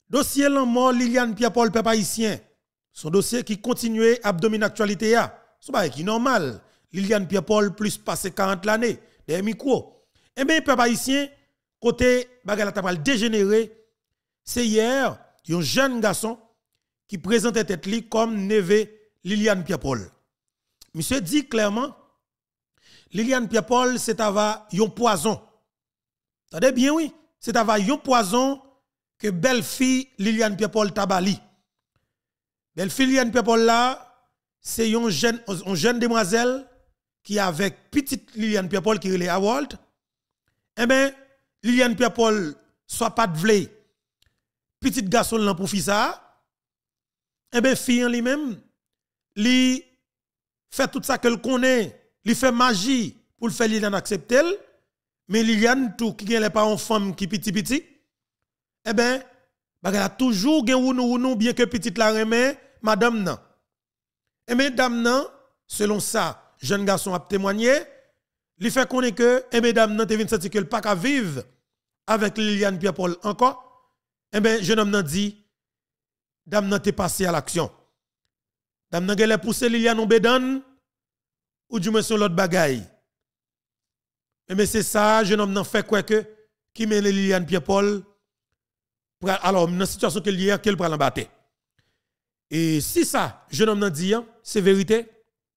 Dossier la mort Liliane Pierre-Paul peuple haïtien. Son dossier qui continuait à dominer l'actualité ya. C'est pas qui normal. Liliane Pierre-Paul plus passé 40 l'année des micros. Eh bien peuple haïtien côté bagala t'a dégénéré, c'est hier un jeune garçon qui présentait tête li comme neveu Liliane Pierre-Paul. Monsieur dit clairement Liliane Pierre-Paul c'est un poison. Attendez bien oui, c'est un poison que belle fille Liliane Pierre-Paul tabali. Belle fille Liliane Pierre-Paul là, c'est une jeune demoiselle qui avec petite Liliane Pierre-Paul qui relève à Walt. Eh bien, Liliane Pierre-Paul soit pas de vle. Petit garçon là pour faire ça. Eh bien, fille en lui-même, li fait tout ça qu'elle connaît, li fait magie pour le faire Liliane accepter. Mais Liliane tout qui n'est pas une femme qui petit. Eh bien, elle a toujours gen ou bien que petite la remet madame nan. Et mesdames nan, selon ça, jeune garçon a témoigné, il fait connaître que mesdames nan te vinn sentir que le pas ka vivre avec Liliane Pierre-Paul encore. Eh bien, jeune homme nan dit dame nan te passé à l'action. Dame nan gele poussé Liliane en bédan ou du moins sur l'autre bagaille. Et mais c'est ça, jeune homme nan fait quoi que qui mène Liliane Pierre-Paul alors dans la situation qu'elle y a qu'elle prend en battre. Et si ça, jeune homme nan dit c'est vérité.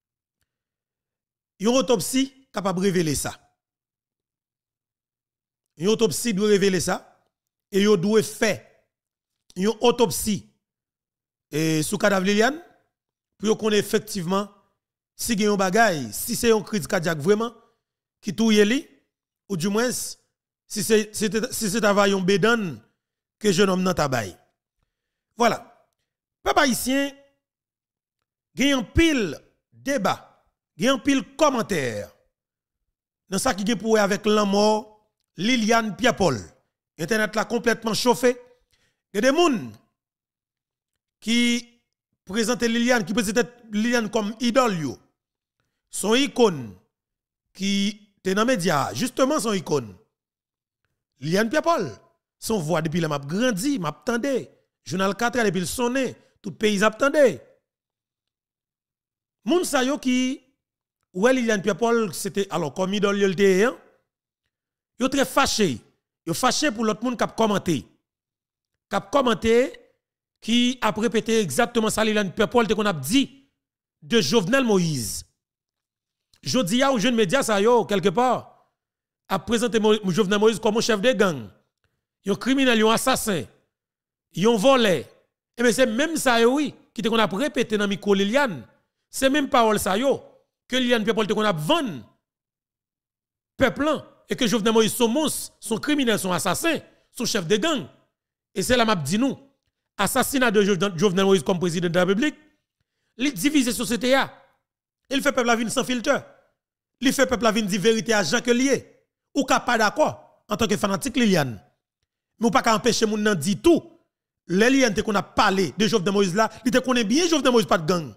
Une autopsie capable de révéler ça. Une autopsie doit révéler ça et yo doit faire une autopsie et sous cadavre Liliane pour qu'on ait effectivement si il y a un bagay, si c'est un crise cardiaque vraiment qui touye li ou du moins si c'est un bédan que jeune homme nan tabay. Voilà. Peuple haïtien, il y a un pile débat, il y a un pile commentaire dans ça qui est pour avec la mort Liliane Pierre-Paul. Internet là complètement chauffé. Il y a des gens qui présentent Liliane, qui présentent Liliane comme idole yo. Son icône qui est dans les médias, justement son icône. Liliane Pierre-Paul. Son voix depuis la m'a grandi, m'a attendé. Journal 4 depuis le sonné, tout pays attendé. Moun sa yo qui ouais Liliane Pierre-Paul c'était alors comme idole yo était hein. Yo très fâché. Yo fâché pour l'autre monde qui a commenté. Qui a commenté qui a répété exactement ça Liliane Pierre-Paul qu'on a dit de Jovenel Moïse. Jodi a ou jeune média ça yo quelque part a présenté Jovenel Moïse comme un chef de gang. Yon criminel, yon assassin, yon volé. Et bien c'est même ça yo oui qui te qu'on a répété dans micro Liliane. C'est même parole ça yo que Liliane Pierre-Paul te qu'on a vendre peuple et que Jovenel Moïse son monstre, son criminel, son assassin, son chef de gang. Et c'est là m'a dit nous assassinat de Jovenel Moïse comme président de la République, il divise la société a. Il fait peuple la vie sans filtre. Il fait peuple la vie dire vérité à Jean que lié. Ou ka pas d'accord en tant que fanatique Liliane. Mais pas qu'à empêcher moun nan dit tout. Les Liliane qu'on a parlé de Jovenel Moïse là, il te connaît bien Jovenel Moïse pas de gang.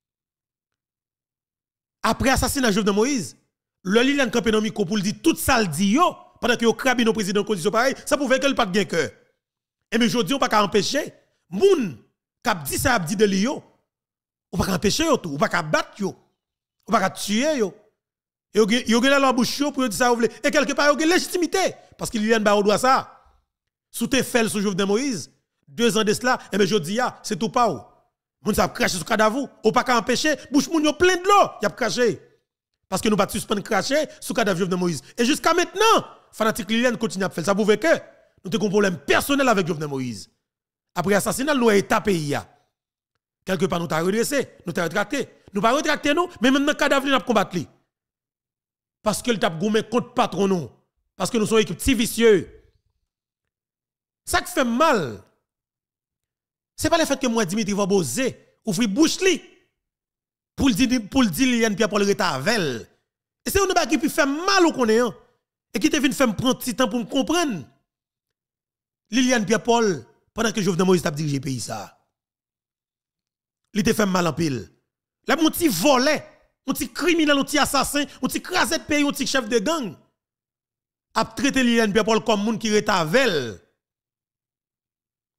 Après assassinat de Jovenel Moïse, le Liliane campé dans micro pour dire tout ça le dit yo pendant que yo crabi nos présidents de condition pareil, ça pouvait que pas de gain cœur. Et mais aujourd'hui on pas qu'à empêcher moun k'ap dit ça a dit de li yo. On pas qu'à empêcher yo tout, on pas qu'à battre yo. On pas qu'à tuer yo. Yo gen la bouche pour dire ça et quelque part yo gen légitimité parce que Liliane ba doit ça. Sous tes faits sous Jovenel Moïse, 2 ans de cela, et bien je dis, c'est tout pas ou. Moun sa craché sur cadavre, ou pas qu'à empêcher, bouche moun yo plein de l'eau, y a craché. Parce que nous pas suspendre cracher sous cadavre Jovenel Moïse. Et jusqu'à maintenant, fanatique Liliane continue à faire ça. Vous voyez que nous avons un problème personnel avec Jovenel Moïse. Après l'assassinat, nous avons tapé hier. Quelque part, nous avons redressé, nous avons retracté. Nous pas retracté nous, mais même dans le cadavre, nous avons combattu. Parce que le tape goumé contre patron nous. Parce que nous sommes équipe si vicieux. Ça qui fait mal, ce n'est pas le fait que moi, Dimitri, va bosser, ouvrir bouche li, pour le dire Liliane Pierre-Paul retavel. Et c'est un débat qui peut faire mal au connaissant. Et qui te vient faire prendre petit temps pour me comprendre. Liliane Pierre-Paul, pendant que Jovenel Moïse a dirigé le pays, ça. Il te fait mal en pile. Là, mon petit volé, mon petit criminel, mon petit assassin, mon petit crasé de pays, mon petit chef de gang, a traité Liliane Pierre-Paul comme moun qui retavel.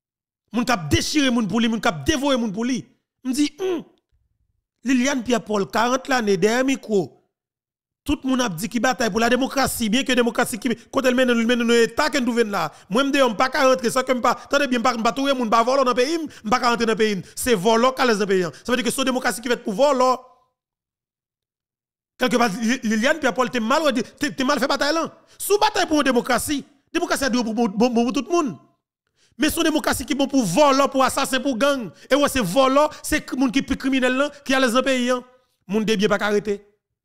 Moun k'ap déchirer moun pour lui, moun k'ap dévorer moun pour lui. Me dit Liliane Pierre-Paul 40 l'année derrière micro. Tout le monde a dit qu'il bataille pour la démocratie, bien que la démocratie qui quand elle mène nous état que nous venons là. Moi me dis on pas rentrer ça que pas attendez bien pas touyer moun pas voler dans pays, pas rentrer dans pays. C'est voler qu'à les pays. Ça veut dire que c'est démocratie qui va être pour voler. Quelque part Liliane Pierre-Paul t'es mal fait bataille là. Sous bataille pour une démocratie a dû pour tout le monde. Mais son démocratie qui est bon pour voler, pour assassin, pour gang. Et ouais, c'est voler, c'est moun qui est criminel là, qui a les pays. Moun de bien pas arrêter.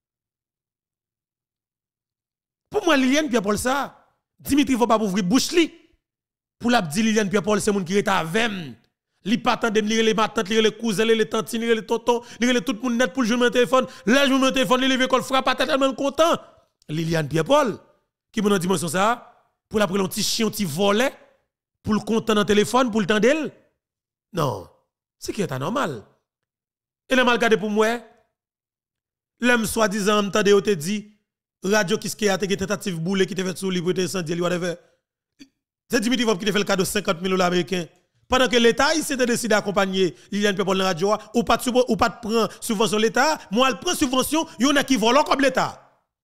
Pour moi, Liliane Pierre-Paul, ça, Dimitri ne faut pas ouvrir bouche li. Pour la dire Liliane Pierre-Paul, c'est moun qui est avec. Li pas tant de lire les matantes, lire les cousins, les tantines, lire les tontons, lire tout le monde net pour le jouer mon téléphone. Là, joue mon téléphone, il levé, frappe à tête, tellement content. Liliane Pierre-Paul, qui est dans dimension ça, pour la prendre un petit chien, un petit volet, pour le content dans le téléphone, pour le temps d'elle. Non, c'est qui est anormal. Et le mal gardé pour moi, l'homme soi-disant, m'tendé, ou te dit, radio qui a été tentative boule qui te fait sous libre incendie, whatever. C'est Dimitri Vop qui te fait le cadeau de 50 000 $ américains. Pendant que l'État, il s'est décidé d'accompagner Liliane Pierre-Paul dans la radio, ou pas de prendre subvention l'État, moi, elle prend subvention, il y en a qui volent comme l'État.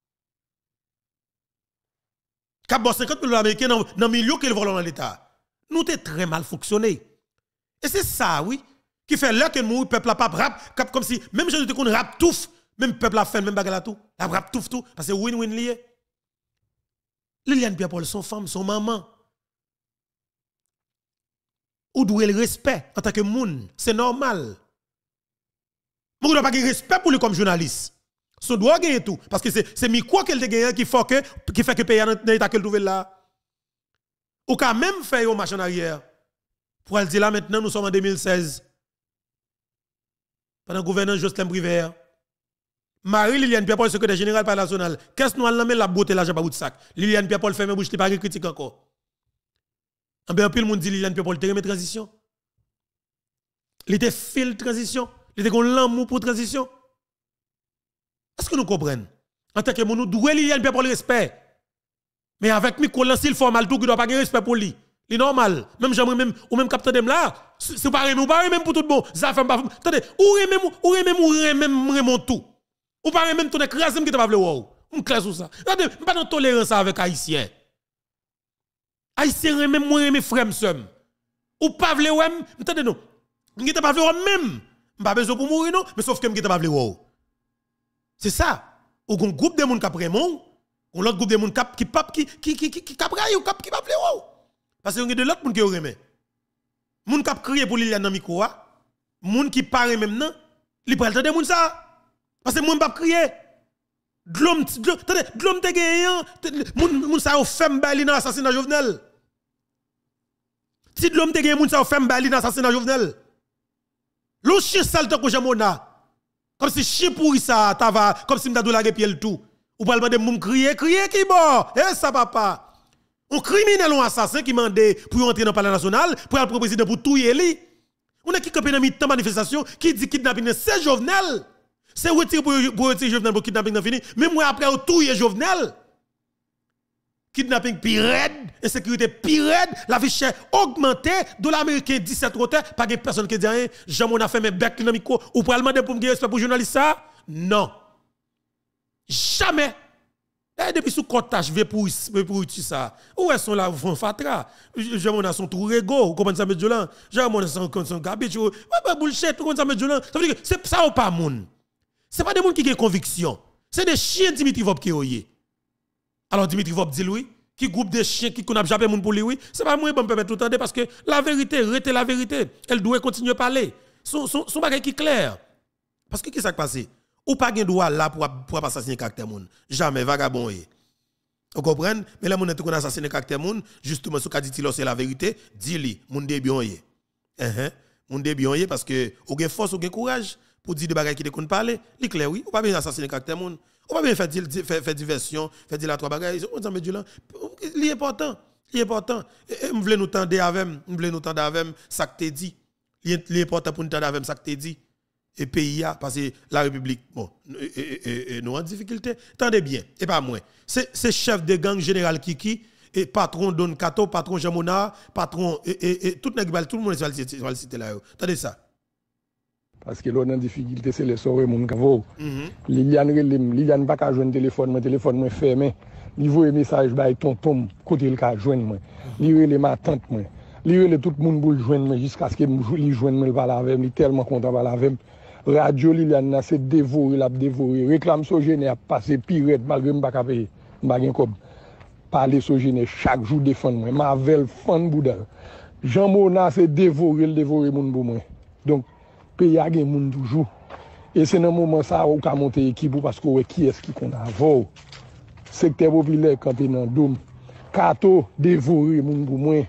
Cap 50 000 $ américains dans le milieu qu'ils volent dans l'État. Nous t'es très mal fonctionné. Et c'est ça, oui, qui fait là que nous, peuple a pas rap, comme si, même si nous te rap tout, même peuple a fait même bagarre tout, la rap tout, parce que win-win lié. Liliane Pierre-Paul, son femme, son maman. Ou doit le respect en tant que moun, c'est normal. Mais on doit pas de respect pour lui comme journaliste. Son doit gagner tout parce que c'est micro qu'elle te gagne qui fait que pays dans l'état qu'elle trouve là. Ou quand même faire un marche en arrière. Pour elle dire là maintenant nous sommes en 2016. Pendant le gouvernement Jocelyn Briver, Marie-Liliane Pierre-Paul, secrétaire général par national, qu'est-ce que nous allons la beauté l'argent par bout de sac. Liliane Pierre-Paul fait même bouche, il pas critique encore. En bien, le monde dit Liliane Pierre-Paul, il remet transition. Il était fil transition. Il était l'amour pour transition. Est-ce que nous comprenons? En tant que nous devons Liliane Pierre-Paul respect. Mais avec Miko, il formal tout, qui doit pas avoir respect pour lui. C'est normal. Même j'aimerais même, ou même capteur dem là, c'est pas même pour tout le monde. Ça fait pas. Attendez, ou même tout. Ou pas même tout écraser qui te pas vle wow. On classe sur ça. Attendez, pas de tolérance avec haïtien. Haïtien même moi mes frères somme. Ou pas vle ou attendez non. M'ki pas vle même. Pas besoin pour mourir non, mais sauf que m'ki pas vle wow. C'est ça. Ou un groupe de monde qui après mon, ou l'autre groupe de monde qui capray ou qui pas vle wow. Parce que y a de l'autre monde qui remet. Moun k'ap crier pour Liliane dans micro a, moun qui parle même non, li pral tande moun ça. Parce que moun pas crier. Glom te gagné, moun sa ou femme bali dans assassinat Jovenel. Si glom te gagné moun sa ou femme bali dans assassinat Jovenel. L'on chien sale tant que jamona. Comme si chien pourri ça tava, comme si m'da dou la pied le tout. Ou pas demander moun crier qui bon. Eh ça papa. Un criminel ou assassin qui mande pour entrer dans le palais national, pour aller président pour tuer lui. On a qui campé dans mi-temps manifestation qui dit kidnapping c'est Jovenel. C'est retirer pour retirer Jovenel pour kidnapping dans fini. Mais moi après on tuer Jovenel. Kidnapping pire, insécurité pire, la vie chère augmentée, dollar américain 17 rotaires, pas de personne qui dit rien, jamais on a fait mes becs dans micro ou pour demander pour me dire respect pour journaliste ça? Non. Jamais. Et depuis sous comptage veut pour utiliser ça. Où est-ce sont là vont fatra? Jamais on a son tout rego, comment ça met Jolan? Jamais on a son garbage. Ouais bullshit, comment ça met Jolan? Ça veut dire que c'est ça ou pas moun. C'est pas des gens qui ont conviction. C'est des chiens Dimitri Vop qui ont. Alors Dimitri Vop dit oui, qui groupe de chiens qui connaissent jamais moun pour lui oui, c'est pas moi qui me permettre tout entendre parce que la vérité, rete la vérité, elle doit continuer à parler. Son bagage qui est clair. Parce que qu'est-ce qui s'est passé? Ou pas gen droit là pour assassiner caractère moun. Jamais vagabond est. Vous comprenez? Mais là moun est qu'on assassiner caractère moun, justement ce qu'a dit c'est la vérité, dit-li moun de bien est. Moun de bien est parce que ou gen force ou gen courage pour dire des bagages qui te connaissent parler, li clair oui, ou pas bien assassiner caractère moun. Ou pas bien faire diversion, faire dire la trois bagages, on s'en met du là. Li important, me vle nous tendre avec, ça que te dit. Li important pour nous tendre avec ça que te dit. Et pays a parce que la République bon nous en difficulté. Tendez bien, et pas moins. C'est chef de gang général Kiki et patron Don Kato, patron Jean Mona, patron et tout le monde va le citer là. Attendez ça. Parce que l'on a une difficulté, c'est les soirées mon cavo. Liliane pas qu'à joindre mon téléphone fermé. Il voit un message by tonton côté le cas joindre moi. Il relève ma tante moi. Il relève tout le monde pour joindre moi jusqu'à ce que il joigne moi parler avec moi, tellement content parler avec moi. Radio Liliane c'est dévoré, l'a dévoré. Réclame Sogene a passé pire malgré pas qu'à payer. Pas gain comme parler Sogene chaque jour défendre moi. Mavel fan bouda. Jean Mona c'est dévorer monde pour moi. Donc pays a gen moun toujours. Et c'est dans le moment ça où on monter équipe parce que qui est-ce qui qu'on a avant. Secteur populaire campé dans dôme. Kato dévoré moun pour moi.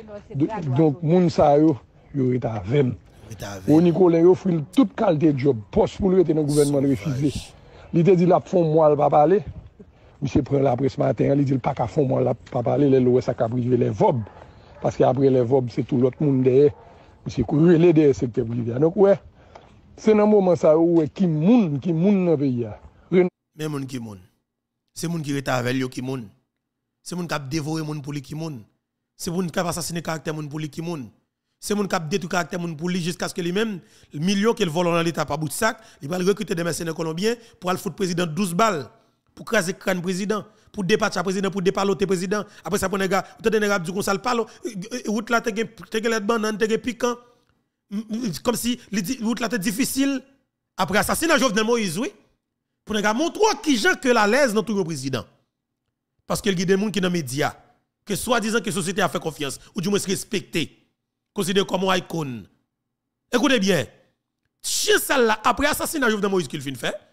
Donc moun sa yo est avec. Au Nicolas yo offre toute qualité de job, poste pour lui était dans le gouvernement refusé. Il te dit la fond moi pas parler. Monsieur prend la presse matin, il dit pas qu'à fond moi pas parler, les ça qu'a privé les vob parce qu'après les vob c'est tout l'autre monde derrière. Monsieur courir des secteurs privés. Donc ouais, c'est dans moment ça où qui moun dans pays a. Mais moun qui moun. C'est moun qui reta avec yo qui moun. C'est moun qui a dévoré moun pour lui qui moun. C'est moun qui a assassiné caractère moun pour lui qui moun. C'est moun qui a détruit caractère moun pour lui jusqu'à ce que lui-même millions qu'il vole dans l'état par bout de sac, il va recruter des mercenaires colombiens pour aller foutre président 12 balles pour craser crâne président, pour dépatcher président, pour dépaloter président. Après ça, pour les gars, vous avez des gars qui disent parle, route là, t'es les bananes, t'es piquant. Comme si route là, t'es difficile. Après assassinat Jovenel Moïse, oui. Pour les gars, montrer qui gens que la l'aise dans tout le président. Parce qu'il y a des gens qui sont dans les médias, que soi-disant que la société a fait confiance, ou du moins respecté, considéré comme un icône. Écoutez bien, chien là, après assassinat Jovenel Moïse qu'il fin fait,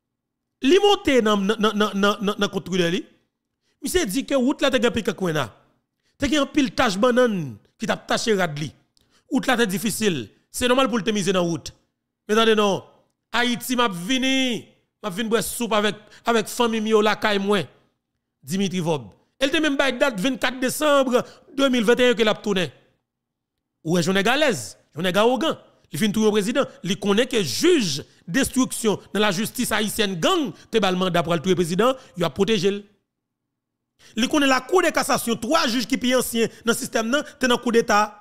li monte dans contrôle li. Monsieur dit que route là te gen pique koina. Te gen pile tâche banane qui t'a taché radli. Route là te difficile. C'est normal pour te miser dans route. Mais attendez non, Haïti m'a vini boire soupe avec famille mio la kay moi. Dimitri Vob. Elle te même bay date 24 décembre 2021 que l'a tourné. Ou est journée galaise, journée gaogan. Il fin tout au président, il connaît que juge destruction dans la justice haïtienne gang te bal mandat pour le président, il a protégé. Il connaît la cour de cassation, 3 juges qui sont anciens dans le système nan, te dans coup d'état.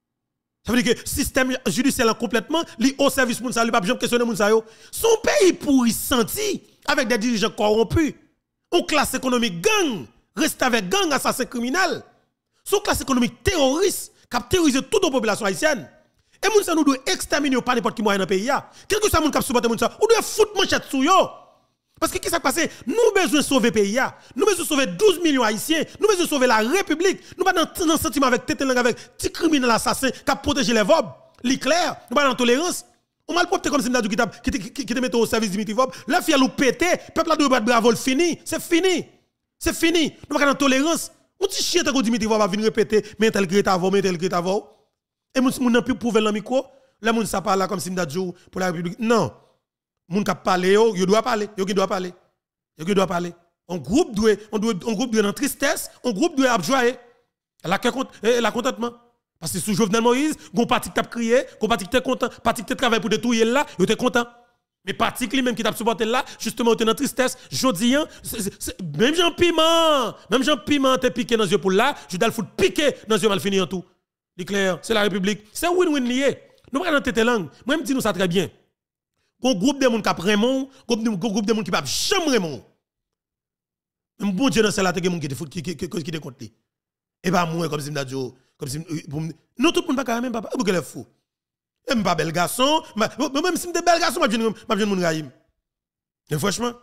Ça veut dire que le système judiciaire complètement, li au service moun sa, li pas jamais questionner moun sa yo. Son pays pourri senti avec des dirigeants corrompus. On classe économique gang, reste avec gang assassin criminel. Son classe économique terroriste qui a terrorisé toute la population haïtienne. Et moun sa nous doit exterminer pas n'importe qui moyen dans le pays. Quel que soit moun qui supporte moun sa, ou doit foutre manchette sou yo. Parce que qu'est-ce qui s'est passé? Nous besoin de sauver le pays. Nous besoin de sauver 12 millions haïtiens. Nous besoin de sauver la République. Nous pas dans un sentiment avec tête langue avec petit criminel assassin qui a protégé les VOB. L'éclair, nous pas dans tolérance. On mal propre comme si nous qui te mettent au service Dimitri Vob. La fille nous pété, peuple là doit battre bravo fini. C'est fini. C'est fini. Nous pas dans tolérance. On dit chien tant que Dimitri Vob va venir répéter mais tel greta vo, mais tel greta vo. Et moun n'a plus prouver dans micro. Là moun ça parle là comme si nous jour pour la République. Non. Moun k'ap parler yo doit parler, yo qui doit parler. Yo qui doit parler. On groupe doit dans tristesse, on groupe doit joie. La contentement. Parce que sous Jovenel Moïse, gon parti qui t'a crié, gon parti qui t'es content, parti qui t'a travaillé pour détruire là, yo t'es content. Mais parti qui même qui t'a supporté là, justement t'es dans tristesse, jodi même Jean Piment t'es piqué dans yeux pour là, je dois le foutre piqué dans yeux mal fini en tout. L'éclair, c'est la République, c'est win-win lié. Nous pas dans tête langue. Moi me dis nous ça très bien. Un groupe de monde qui a Raymond, un groupe de monde qui pas jamais Raymond. Un bon Dieu dans celle-là, il y a des gens qui décomptent. Et pas moi, comme si comme si nous tout le monde pas carrément pas pour que les fou. Et pas bel garçon, même si m'es bel garçon, m'a jeune mon raïm. Et franchement,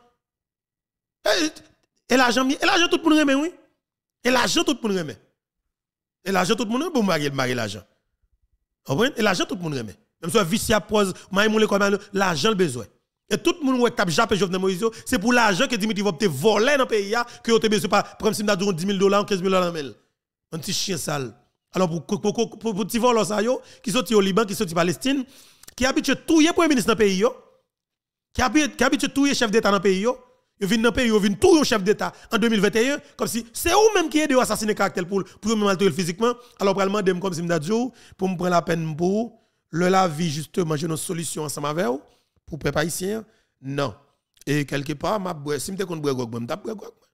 et l'argent tout le monde remet oui. Et l'argent tout le monde remet. Et l'argent tout le monde pour marier l'argent. Et l'argent tout le monde remet. Même si vice à pose, l'argent le besoin. Et tout le monde qui a jappé Jovenel Moïse, c'est pour l'argent que Dimitri va te voler dans le pays, que vous avez besoin pas, par exemple, si vous avez 10 000 $, 15 000 $. Un petit chien sale. Alors, pour petit voler ça, qui sont au Liban, qui sont en Palestine, qui habituent tout le premier ministre dans le pays, qui habituent tout le chef d'État dans le pays, ils viennent dans le pays, ils viennent tout le chef d'État en 2021, comme si c'est eux même qui aident à assassiner caractère pour me maltraiter physiquement. Alors, probablement, comme si je dis, pour me prendre la peine pour. La vie, justement, j'ai une solution ensemble avec vous pour les haïtiens. Non. Et quelque part, si je suis contre Bregog, je suis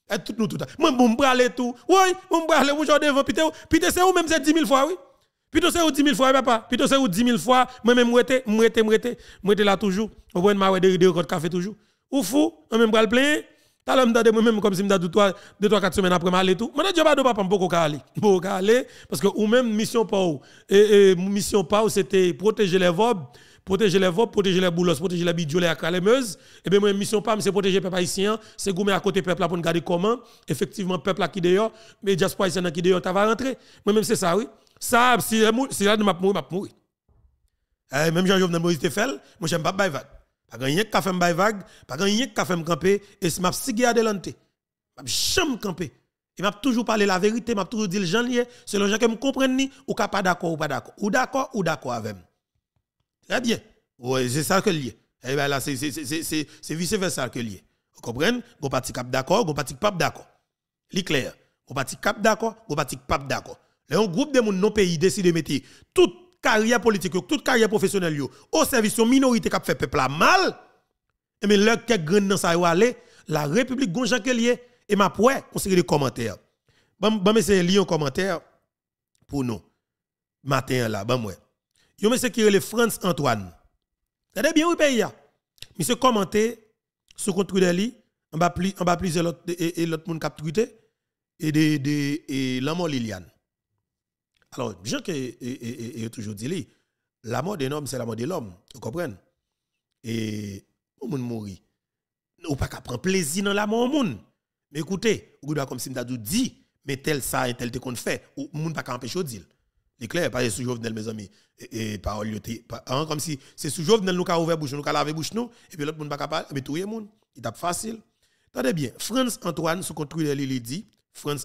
Et tout nous tout. Moi bon brale tout. Oui, mon brale vous devant pité c'est ou même c'est 10 000 fois oui. Pité c'est ou 10 000 fois papa. Pité c'est ou 10 000 fois moi même m'rete là toujours. On prend ma de café toujours. Ou fou, on même brale plein. T'as l'homme de moi-même comme si m'da 2-3-4 semaines après m'aller tout. Moi je pas de papa m'poko aller parce que ou même mission pas ou mission pas c'était protéger les vobs, protéger les boulos, protéger les bidjolets à calémeuse. Et bien moi mission pas c'est protéger peuple haïtien, c'est goumer à côté peuple là pour regarder comment effectivement peuple là qui dehors, mais diaspora haïtien qui dehors, tu vas rentrer. Moi même c'est ça oui. Ça si là m'a mourir. Même Jean-Jovenel Moïse te fait, moi j'aime pas baï vague. Pas gagner café m'bay vague, pas gagner café m'camper et si m'a sigé adelante. M'a jamais camper. Et m'a toujours parlé la vérité, m'a toujours dit le gens lié, selon gens qui me comprennent ni ou pas d'accord ou pas d'accord. Ou d'accord avec. Très bien. Ouais, c'est ça que lié. Et ben là c'est vice versa que lié. Vous comprenez? Gon parti cap d'accord, gon parti pas d'accord. Li clair. Gon parti cap d'accord, gon parti pas d'accord. Un groupe de monde non pays décide de mettre toute carrière politique, toute carrière professionnelle au service de minorité qui fait peuple mal. Et mais leur que grand dans ça aller, la République gonjan que lié et m'a poué considérer des commentaires. Bon c'est lire un commentaire pour nous. Matin là, bon moi. Yo monsieur qui le France Antoine. Regardez bien où pays a. Monsieur commenter sur contre de lui, en bas plusieurs l'autre monde cap tweeté et l'amour Liliane. Alors, Jean que toujours dit, la mort d'un homme, c'est la mort de l'homme. Vous comprenez? Et, on moun mourir. Ou pas qu'à prendre plaisir dans la mort au monde. Mais écoutez, vous doit comme si m'ta dit, mais tel ça et tel te qu'on fait, ou moun pas qu'à empêcher de dire. C'est clair, pas sous Jovenel mes amis. Et parole comme si c'est sous Jovenel nous ka ouvert bouche, nous ka laver bouche nous, et puis l'autre monde pas capable, mais tout le monde, il tape facile. Attendez bien, France Antoine sur contre Twitter il dit, France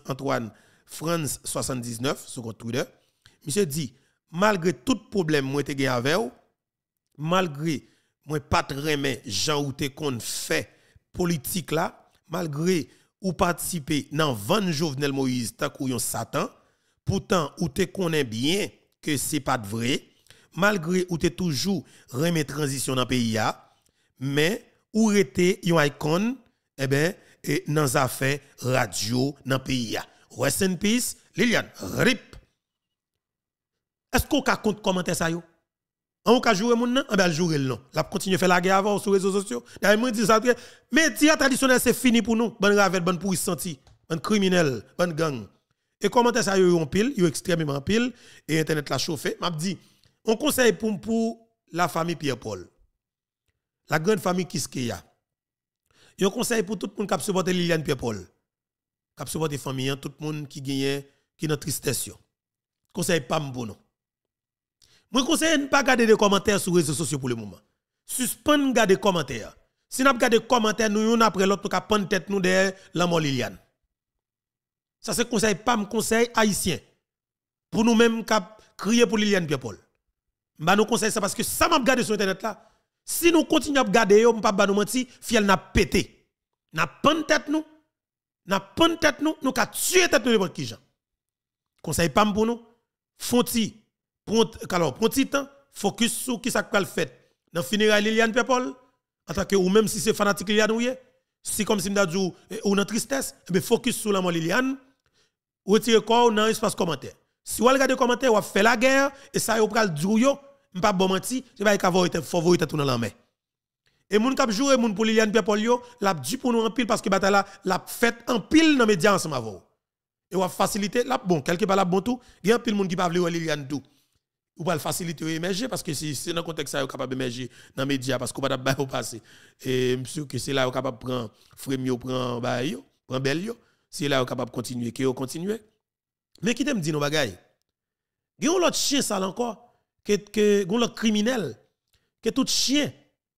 79 sur contre Twitter. Monsieur dit malgré tout problème moi te gagné avec ou, malgré moi pas très mais Jean ou te kon fait politique là, malgré ou participer dans 20 Jovenel Moïse tant qu'on Satan, pourtant ou te connaît bien que c'est pas vrai, malgré ou te toujours remet transition dans pays a, mais ou rete yon icon eh ben et dans affaires radio dans pays a. Rest in peace, Liliane, rip. Est-ce qu'on peut compte commentaire ça yo? On peut jouer moun nan, on va jouer le non. La continue faire la guerre avant sur les réseaux sociaux. D'ailleurs moi dis ça média traditionnel c'est fini pour nous. Bonne ravel, bonne pourri senti, bonne criminel, bonne gang. Et commentaire ça yo en pile, yo extrêmement pile et internet la chauffé. M'a dit on conseille pour la famille Pierre Paul. La grande famille Kiskeya. Yo conseille pour tout le monde qui supporte Liliane Pierre Paul. Qui supporte famille, tout le monde qui gagne qui dans tristesse yo. Conseille pas pour nous. Moi conseille ne pas garder des commentaires sur les réseaux sociaux pour le moment. Suspend garder commentaires. Si n'a pas garder commentaires nous yon après l'autre ka prendre tête nous derrière la mort Liliane. Ça c'est conseil pas me conseil haïtien. Pour nous même cap crier pour Liliane Pierre Paul. Bah nous conseille ça parce que ça m'a garder sur internet là. Si nous continuons à garder yo pas ba nous mentir, fiel n'a pété. N'a prendre tête nous. N'a prendre tête nous ka tuer tête nous n'importe qui gens. Conseil pas pour nous. Fonti prend petit temps focus sur qui ça va le fait dans funérailles Liliane Pierre Paul en tant que ou même si c'est fanatique Liliane ou si comme si m'da dit ou dans tristesse mais focus sur la mort Liliane ou retirer corps dans espace commentaire si vous regardez commentaire ou fait la guerre et ça yo pral djou yo m'pa bon menti c'est pas favorite tout dans la main et moun k'ap jouer moun pour Liliane Pierre Paul yo l'a dit pour nous en pile parce que bataille la fait en pile dans médias ensemble avec et ou faciliter là bon quelque part là bon tout il y a un pile moun qui pas vle Liliane tout ou pas le faciliter émerger parce que c'est dans contexte ça est capable émerger dans les médias parce qu'on va pas passer et sûr que c'est là capable prendre frame prend bail prend belle yo c'est là capable continuer mais qui t'aime dit nos bagaille il y a un autre chien ça encore que gon l'autre criminel que tout chien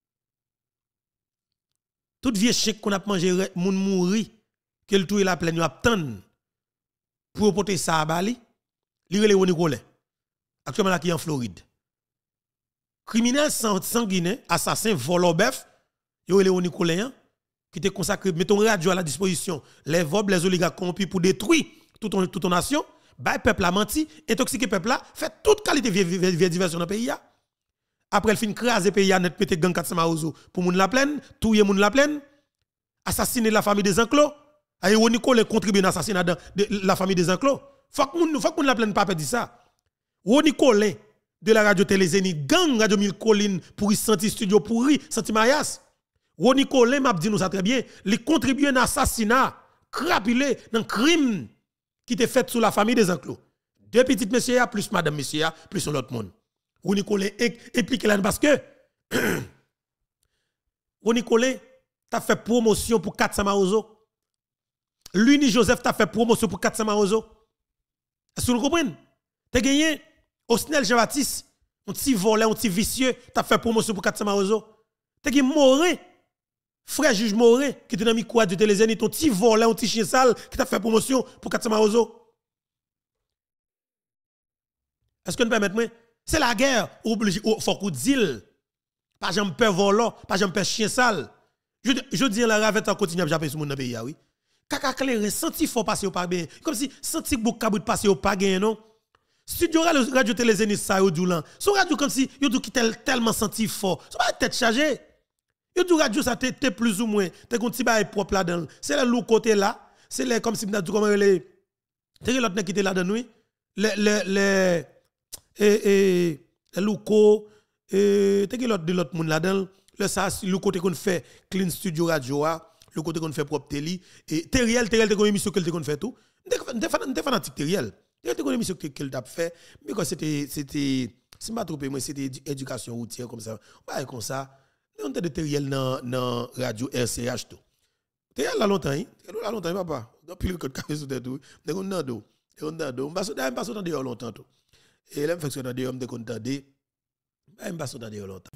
tout vieux chien qu'on a mangé moun mouri que le tout la pleine yo attend pour porter ça à Bali li relé Nicolas actuellement là qui en Floride. Criminel sanguinaire, assassin, voleur bœuf, yo le Nicoléen qui te consacré mettons radio à la disposition, les vobles, les oligarques corrompus pour détruire toute ton nation, bah peuple a menti, intoxiquer peuple là, fait toute qualité vie diversion dans le pays. Après le fin craser pays net pété gang 400 maozo pour moun la plaine, touyer moun la plaine, assassiner la famille des enclos. Aïe, Ronnie Colin contribue à l'assassinat de la famille des Enclos. Faut que nous la plaine pas dit ça. Ronnie Colin de la radio Télé Zénith, gang Radio Mille Collines pour y sentir studio pourri, sentir Mayas. Ronnie Colin m'a dit nous ça très bien, il contribue à l'assassinat, crapulé, dans crime qui était fait sous la famille des Enclos. Deux petites messieurs plus madame messieurs plus l'autre monde. Ronnie Colin impliqué là parce que Ronnie Colin t'a fait promotion pour 400 Marozo. Luni Joseph t'a fait promotion pour 400 Marozo. Est-ce que vous comprenez? T'as gagné Osnel Jean-Baptiste, un petit voleur, un petit vicieux, t'a fait promotion pour 400 Marozo. T'as gagné Morin, frère juge Morin, qui était dans le micro de Télézénith, ton petit voleur, un petit chien sale, qui t'a fait promotion pour 400 Marozo. Est-ce que nous permettez? C'est la guerre, obligé, faut qu'on dise. Pas jamais peur volant, pas jamais peur chien sale. Je dis la ravette en continue à japper sur mon pays, oui. Kaka clair, senti fort passer au pas bien. Comme si senti beaucoup kabou passer au pas bien, non? Studio radio Télé Zénith ça yo doulan. Son radio comme si yo dou qui tellement senti fort. So pas tête chargée. Yo dou radio ça t'es plus ou moins, t'es kon ti bail propre là dedans. C'est le côté là, c'est les comme si m'ta comment les t'es l'autre qui était là dedans oui. Les louko t'es l'autre monde là dedans. Le côté qu'on fait clean studio radio le côté qu'on fait propre télé et Teriel t'es une émission qu'elle te fait tout. T'es fanatique Teriel. Il y a une émission qu'elle a fait, mais c'était, si je ne me trompe pas, c'était éducation routière comme ça. Pas comme ça. On était de Teriel dans radio RCH tout. Teriel là longtemps, là longtemps, papa. Depuis le code café sous tête tout. On n'a d'eau. On passe dans dehors longtemps tout. Et là, on fait que dans dehors, on déconne d'aller. On passe dans dehors longtemps.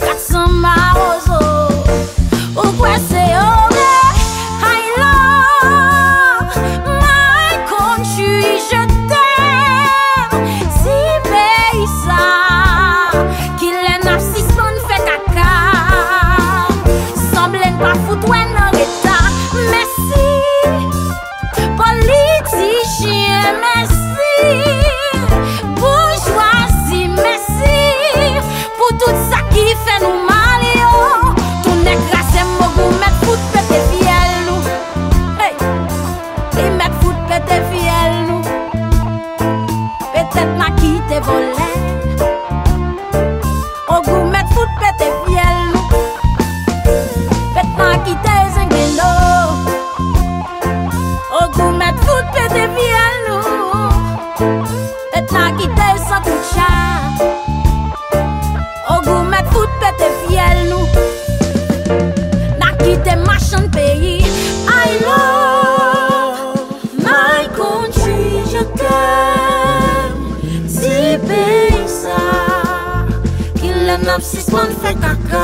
Ou quoi c'est I love n'a suspend fait caca.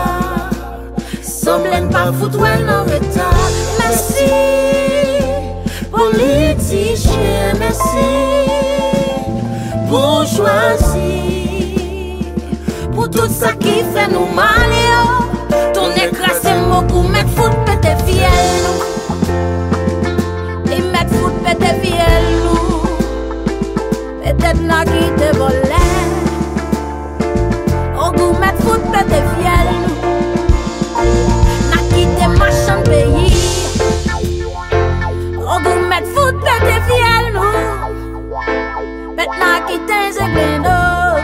Semble pas foutre en retard. Merci, politicien, merci. Bourgeoisie, pour tout ça qui fait nous mal. Ton écrasé beaucoup, mettre foot, pété fiel nous. Et mettre foot, pété fiel nous. Peut-être n'a qui te volait. Au goût, mettre foot, pété fiel nous. N'a qui te machin pays. Au goût, mettre foot, pété fiel nous. Maintenant qui t'es églendo.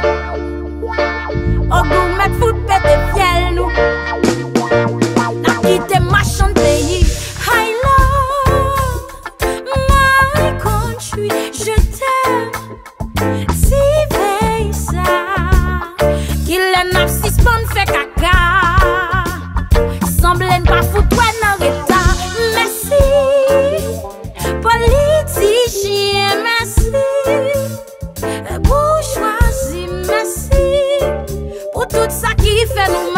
Au goût, mettre foot, pété fiel nous. N'a qui te machin pays. I love my country. Je t'aime. Si veille ça. Qu'il est n'a suspend fait caca. Semble pas foutre dans l'état. Merci. Politicien, merci. Bourgeoisie, merci. Pour tout ça qui fait nous mal.